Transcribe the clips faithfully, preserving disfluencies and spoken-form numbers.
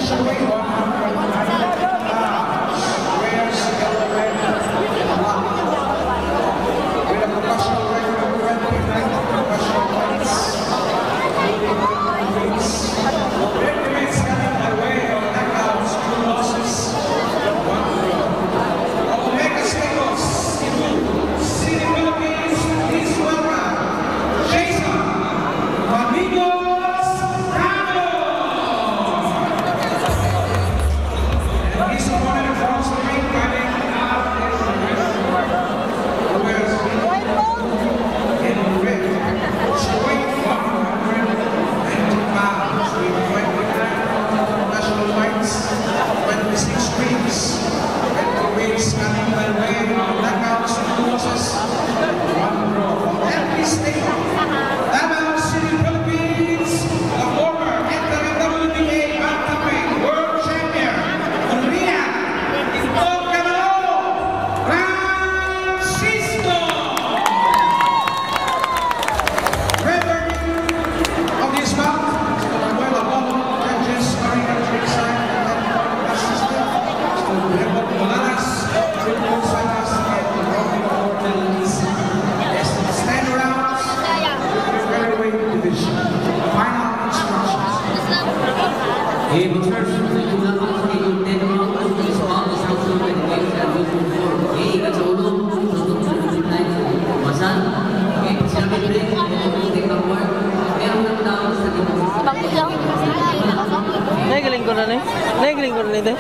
Naigaling ko na na eh. Naigaling ko na nito.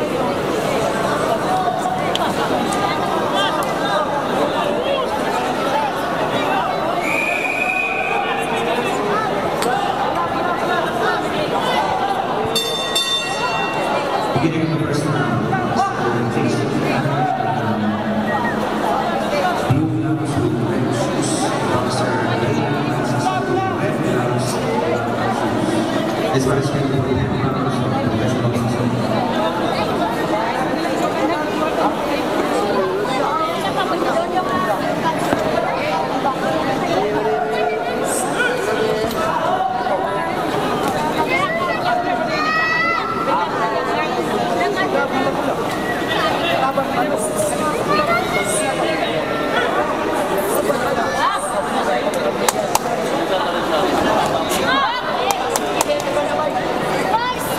Beginning of the first round. Blue gloves with red shoes. Boxer red gloves. This one is scheduled for ten rounds of professional boxing. Bye.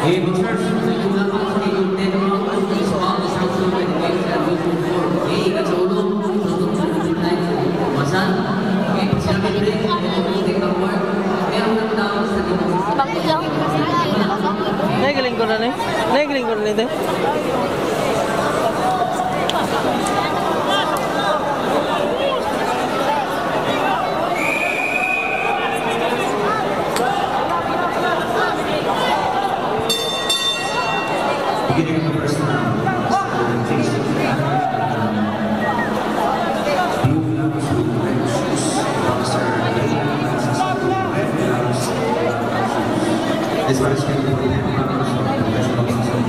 Eh, boxers, medyo lang ako sa yung ten rounds, small instruction by the game at two to four. Eh, ikat sa ulo, tutok sa midnight. Masan, eh, sinabi ko rin, eh, take a work. Meron ng tao sa dito. Naigaling ko na rin. Naigaling ko na rin. Beginning of the first round. Blue Labs with red shoes. Boxer This one is scheduled for ten rounds of professional boxing.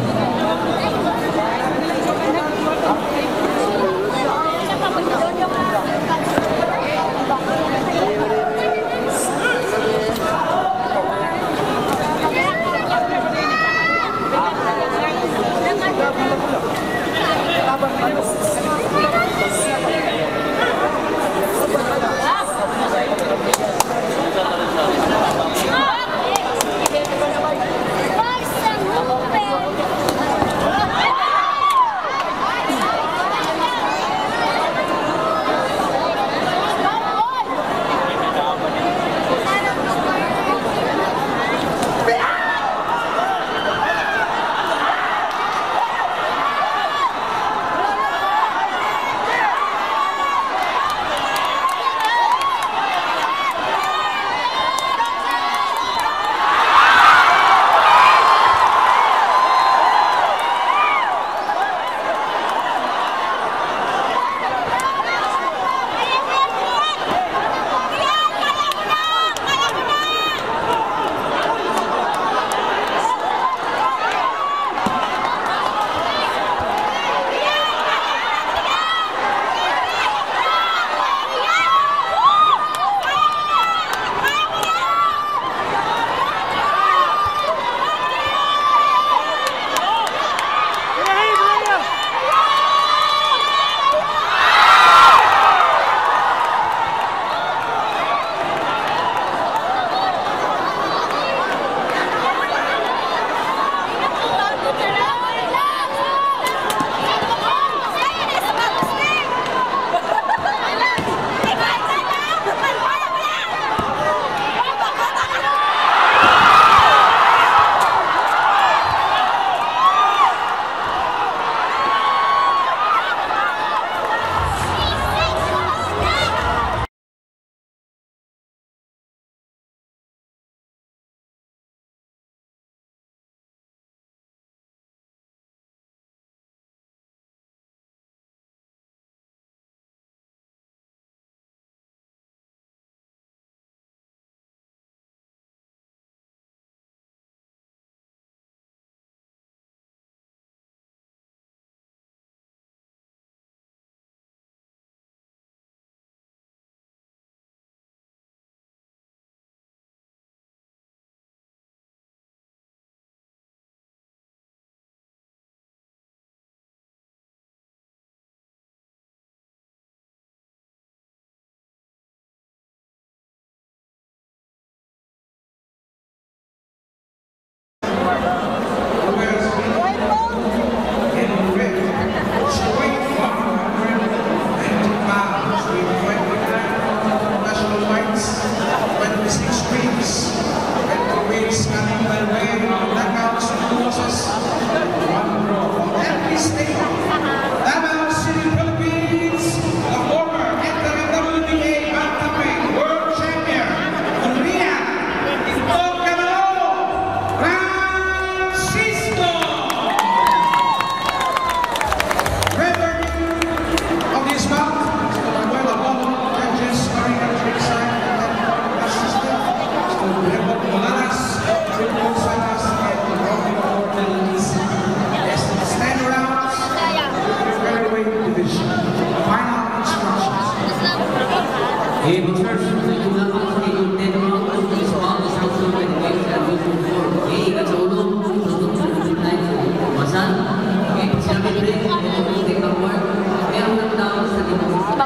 Eh, boxers, medyo lang ako sa yung ten rounds, small instruction by the game at two to four. Eh, ikat sa ulo, tutok sa midnight. Masan, eh, sinabi ko rin, eh, take a work. Meron ng tao sa dito.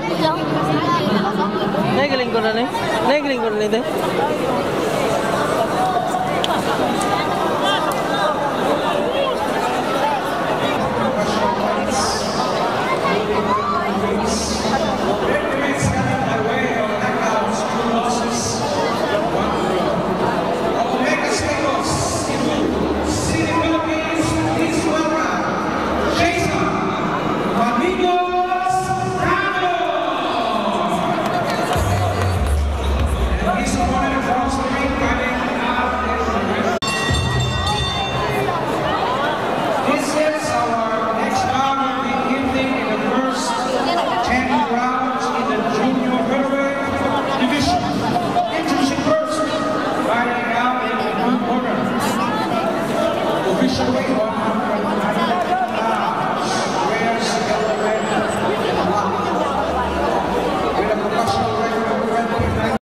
Naigaling ko na rin. Naigaling ko na rin. official weight one hundred